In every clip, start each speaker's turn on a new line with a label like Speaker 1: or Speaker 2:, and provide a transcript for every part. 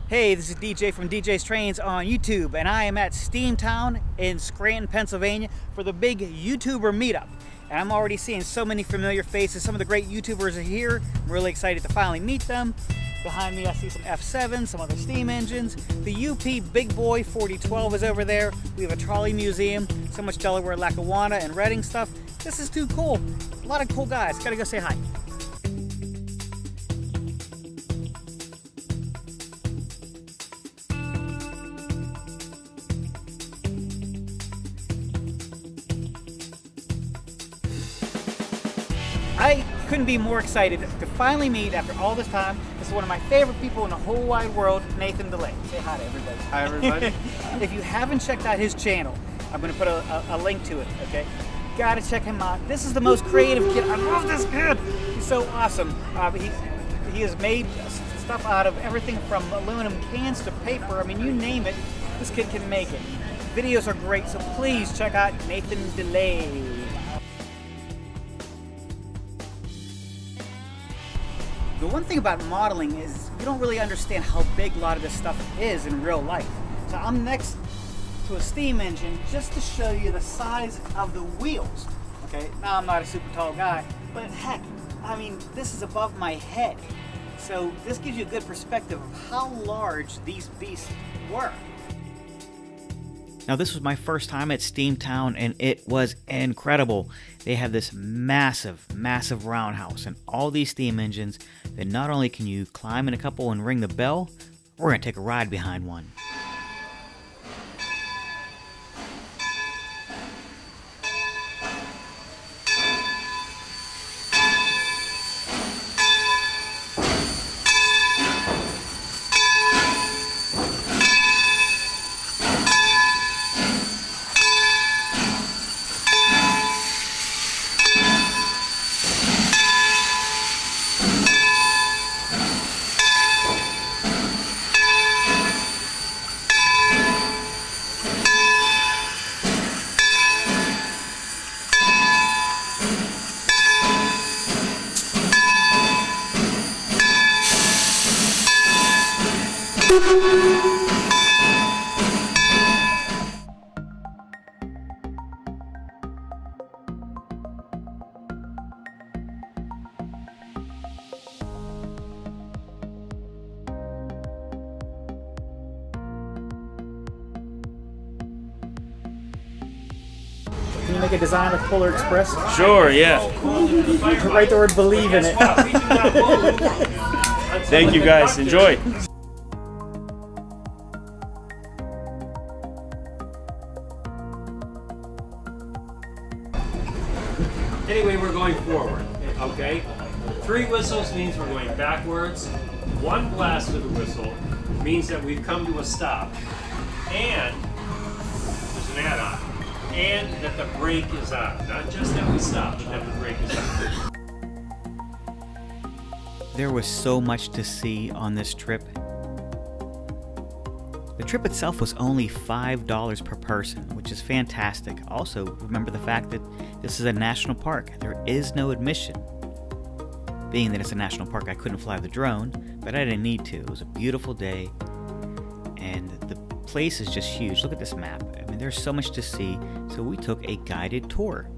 Speaker 1: Hey, this is DJ from DJ's Trains on YouTube, and I am at Steamtown in Scranton, Pennsylvania for the big YouTuber meetup. And I'm already seeing so many familiar faces. Some of the great YouTubers are here. I'm really excited to finally meet them. Behind me I see some F7, some other steam engines. The UP Big Boy 4012 is over there. We have a trolley museum, so much Delaware, Lackawanna, and Reading stuff. This is too cool. A lot of cool guys. Gotta go say hi. I couldn't be more excited to finally meet after all this time. This is one of my favorite people in the whole wide world, Nathan DeLay. Say hi to everybody.
Speaker 2: Hi, everybody.
Speaker 1: If you haven't checked out his channel, I'm going to put a link to it, okay? Gotta check him out. This is the most creative kid. I love this kid. He's so awesome. He has made stuff out of everything from aluminum cans to paper. I mean, you name it, this kid can make it. Videos are great, so please check out Nathan DeLay. The one thing about modeling is you don't really understand how big a lot of this stuff is in real life. So I'm next to a steam engine just to show you the size of the wheels. Okay, now I'm not a super tall guy, but heck, I mean, this is above my head. So this gives you a good perspective of how large these beasts were. Now this was my first time at Steamtown and it was incredible. They have this massive roundhouse and all these steam engines that not only can you climb in a couple and ring the bell, we're gonna take a ride behind one. Can you make a design like Polar Express?
Speaker 3: Sure, yeah.
Speaker 1: Write the word believe in it.
Speaker 3: Thank you guys, enjoy.
Speaker 4: Anyway, we're going forward, okay? 3 whistles means we're going backwards. 1 blast of the whistle means that we've come to a stop. And, there's an add-on, and that the brake is on. Not just that we stop, but that the brake is on.
Speaker 1: There was so much to see on this trip. The trip itself was only $5 per person, which is fantastic. Also, remember the fact that this is a national park. There is no admission. Being that it's a national park, I couldn't fly the drone, but I didn't need to. It was a beautiful day, and the place is just huge. Look at this map. I mean, there's so much to see, so we took a guided tour.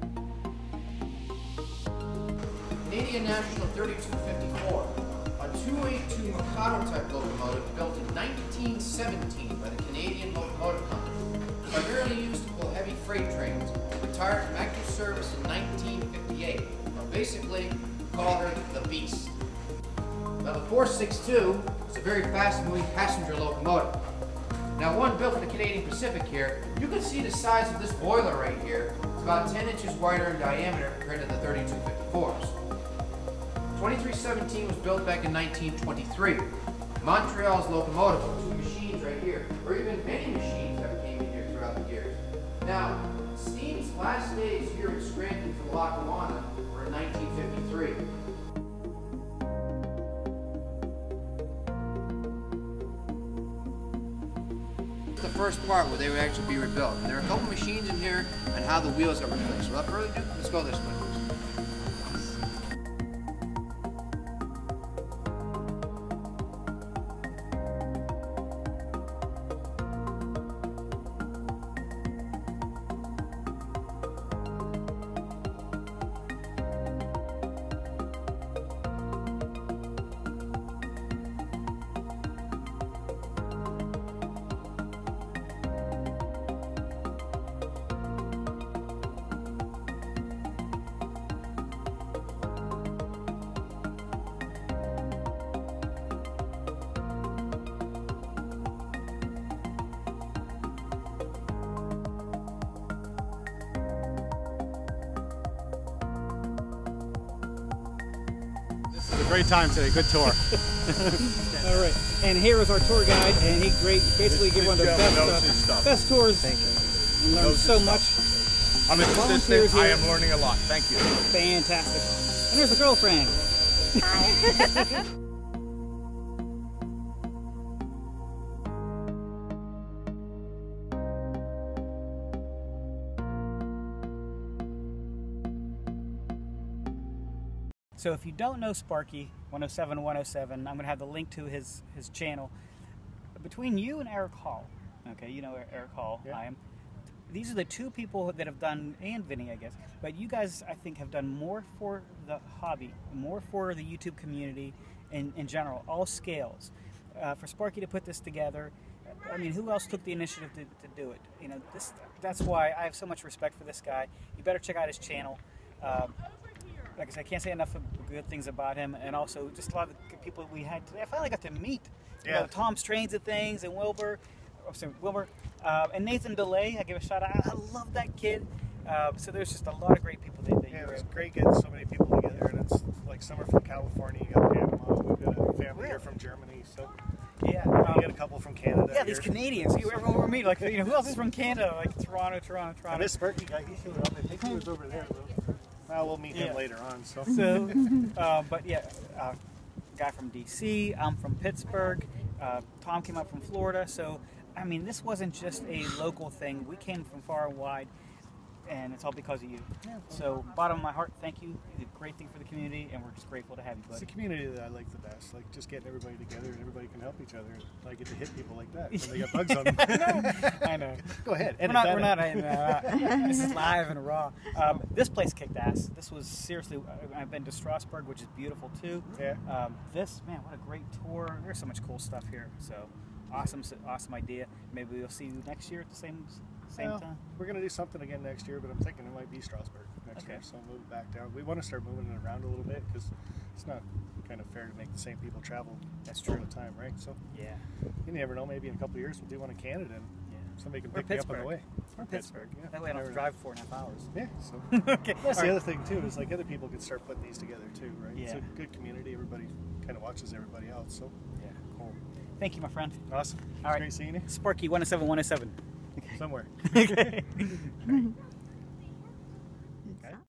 Speaker 5: Canadian National 3254, a 282 Mikado type locomotive built in 1917 by the Canadian Locomotive Company, primarily used to pull heavy freight trains, retired from active service in 1958, or basically call her the Beast. Now the 462 is a very fast-moving passenger locomotive. Now one built for the Canadian Pacific here, you can see the size of this boiler right here. It's about 10 inches wider in diameter compared to the 3254s. 2317 was built back in 1923. Montreal's locomotive, 2 machines right here, or even many machines that came in here throughout the years. Now, Steam's last days here in Scranton for Lackawanna were in 1953. The first part where they would actually be rebuilt. And there are a couple machines in here and how the wheels got replaced. So without further ado, let's go this way.
Speaker 2: Great time today. Good tour.
Speaker 1: All right. And here is our tour guide, and he basically gave one of the best tours.
Speaker 2: Thank you.
Speaker 1: And learned so much.
Speaker 2: I'm a
Speaker 1: Volunteers
Speaker 2: assistant. I
Speaker 1: here.
Speaker 2: am learning a lot. Thank you.
Speaker 1: Fantastic. And there's the girlfriend. So if you don't know Sparky 107, I'm going to have the link to his channel. Between you and Eric Hall, okay, you know Eric Hall,
Speaker 2: Yeah.
Speaker 1: I am. These are the two people that have done, and Vinny, I guess, but you guys, I think, have done more for the hobby, more for the YouTube community in general, all scales. For Sparky to put this together, I mean, who else took the initiative to do it? You know, that's why I have so much respect for this guy. You better check out his channel. Like I said, I can't say enough of good things about him, and also just a lot of the people we had today. I finally got to meet, you know, Tom Strains of Things and Wilbur, and Nathan DeLay. I give a shout out. I love that kid. So there's just a lot of great people that
Speaker 6: Yeah,
Speaker 1: you
Speaker 6: it
Speaker 1: were
Speaker 6: was
Speaker 1: able.
Speaker 6: great getting so many people together, and it's like some are from California, you got Panama, we've got a family here from Germany, so
Speaker 1: Yeah,
Speaker 6: you got a couple from Canada.
Speaker 1: yeah, these
Speaker 6: here.
Speaker 1: Canadians. Everyone we meet, like, you know, who else is from Canada? Like Toronto.
Speaker 6: And this Sparky guy, he showed up. I think he was over there, though. Well, we'll meet
Speaker 1: Yeah.
Speaker 6: him later on. So,
Speaker 1: But yeah, guy from DC. I'm from Pittsburgh. Tom came up from Florida. So I mean, this wasn't just a local thing. We came from far and wide, and it's all because of you. So bottom of my heart, thank you. You did a great thing for the community, and we're just grateful to have you,
Speaker 6: it's
Speaker 1: buddy.
Speaker 6: the community that I like the best. Like just getting everybody together, and everybody can help each other. I get to hit people like that when they got bugs on them.
Speaker 1: I know.
Speaker 6: Go ahead.
Speaker 1: We're not. This is live and raw. This place kicked ass. This was seriously. I've been to Strasbourg, which is beautiful too.
Speaker 6: Yeah.
Speaker 1: This, man, what a great tour. There's so much cool stuff here. So awesome idea. Maybe we'll see you next year at the same
Speaker 6: Well,
Speaker 1: time.
Speaker 6: we're gonna do something again next year, but I'm thinking it might be Strasbourg next
Speaker 1: Okay.
Speaker 6: year. So I'll move it back down. We want to start moving it around a little bit because it's not kind of fair to make the same people travel.
Speaker 1: That's
Speaker 6: all
Speaker 1: true.
Speaker 6: the time, right? So
Speaker 1: Yeah.
Speaker 6: you never know. Maybe in a couple of years we'll do one in Canada, and somebody can
Speaker 1: Or
Speaker 6: pick me up on the
Speaker 1: Pittsburgh.
Speaker 6: way.
Speaker 1: Or Pittsburgh.
Speaker 6: Yeah.
Speaker 1: That way I don't have to drive 4.5 hours.
Speaker 6: Yeah. So
Speaker 1: Okay.
Speaker 6: that's
Speaker 1: All
Speaker 6: the
Speaker 1: right.
Speaker 6: other thing too. Is like other people can start putting these together too, right? It's
Speaker 1: Yeah.
Speaker 6: a good community. Everybody kind of watches everybody else. So
Speaker 1: Yeah.
Speaker 6: cool.
Speaker 1: Thank you, my friend.
Speaker 6: Awesome.
Speaker 1: All right.
Speaker 6: Great seeing you.
Speaker 1: Sparky 107.
Speaker 6: Somewhere.
Speaker 1: Okay.